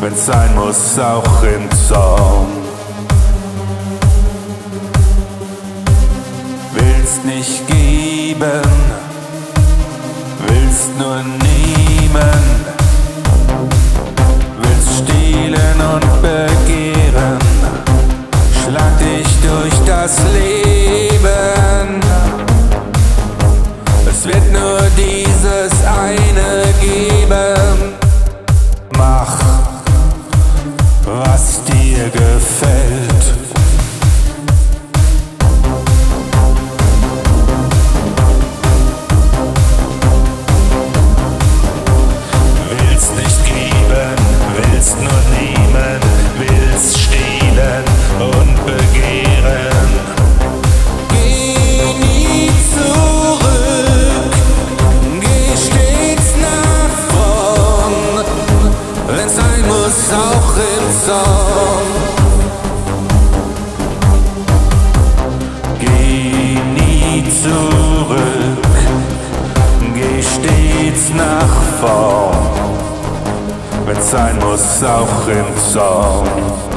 wenn's sein muss, auch im Zorn. Willst nicht geben, willst nur nehmen, willst stehlen und begehren, schlag dich durch das Leben. Es wird nur dieses eine geben. Mach, was dir gefällt. Willst nicht geben, willst nur nehmen, willst stehlen und begehren. Geh nie zurück, geh stets nach vorn, wenn's sein muss, auch im Zorn. Geh nie zurück, geh stets nach vorn, wenn's sein muss, auch im Zorn.